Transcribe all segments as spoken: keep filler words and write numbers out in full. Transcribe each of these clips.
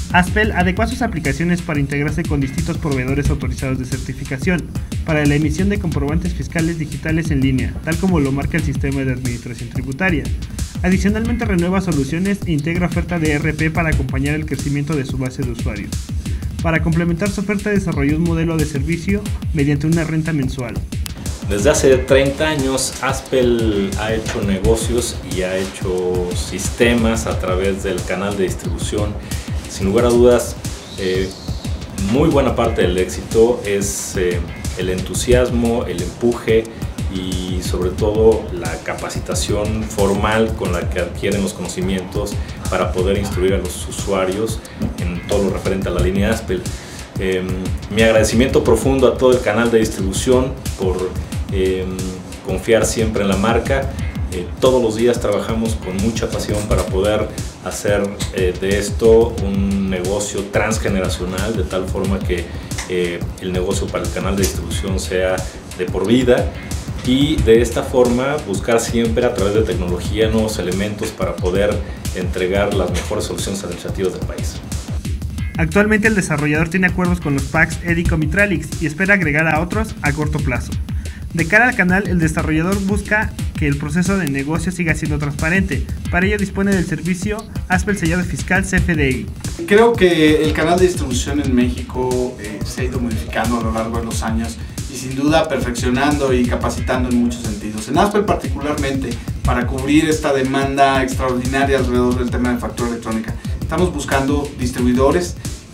Aspel adecua sus aplicaciones para integrarse con distintos proveedores autorizados de certificación para la emisión de comprobantes fiscales digitales en línea, tal como lo marca el sistema de administración tributaria. Adicionalmente renueva soluciones e integra oferta de E R P para acompañar el crecimiento de su base de usuarios. Para complementar su oferta desarrolló un modelo de servicio mediante una renta mensual. Desde hace treinta años Aspel ha hecho negocios y ha hecho sistemas a través del canal de distribución. Sin lugar a dudas, eh, muy buena parte del éxito es eh, el entusiasmo, el empuje y sobre todo la capacitación formal con la que adquieren los conocimientos para poder instruir a los usuarios en todo lo referente a la línea Aspel. Eh, mi agradecimiento profundo a todo el canal de distribución por eh, confiar siempre en la marca. Eh, todos los días trabajamos con mucha pasión para poder hacer eh, de esto un negocio transgeneracional, de tal forma que eh, el negocio para el canal de distribución sea de por vida, y de esta forma buscar siempre a través de tecnología nuevos elementos para poder entregar las mejores soluciones administrativas del país. Actualmente el desarrollador tiene acuerdos con los packs Edicom y Tralix y espera agregar a otros a corto plazo. De cara al canal, el desarrollador busca que el proceso de negocio siga siendo transparente. Para ello dispone del servicio Aspel Sellado Fiscal C F D I. Creo que el canal de distribución en México eh, se ha ido modificando a lo largo de los años y sin duda perfeccionando y capacitando en muchos sentidos. En Aspel particularmente, para cubrir esta demanda extraordinaria alrededor del tema de factura electrónica, estamos buscando distribuidores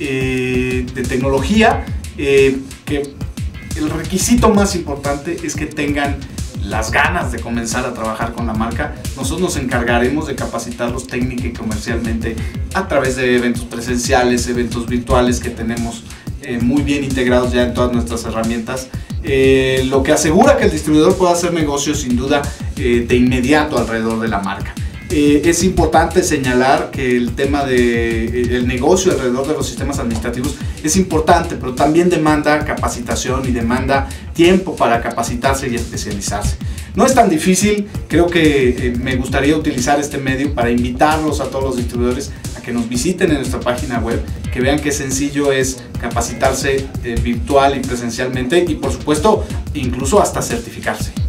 eh, de tecnología eh, que el requisito más importante es que tengan las ganas de comenzar a trabajar con la marca. Nosotros nos encargaremos de capacitarlos técnica y comercialmente a través de eventos presenciales, eventos virtuales que tenemos eh, muy bien integrados ya en todas nuestras herramientas, eh, lo que asegura que el distribuidor pueda hacer negocio sin duda eh, de inmediato alrededor de la marca. Eh, es importante señalar que el tema del negocio alrededor de los sistemas administrativos es importante, pero también demanda capacitación y demanda tiempo para capacitarse y especializarse. No es tan difícil, creo que eh, me gustaría utilizar este medio para invitarlos a todos los distribuidores a que nos visiten en nuestra página web, que vean qué sencillo es capacitarse eh, virtual y presencialmente y por supuesto incluso hasta certificarse.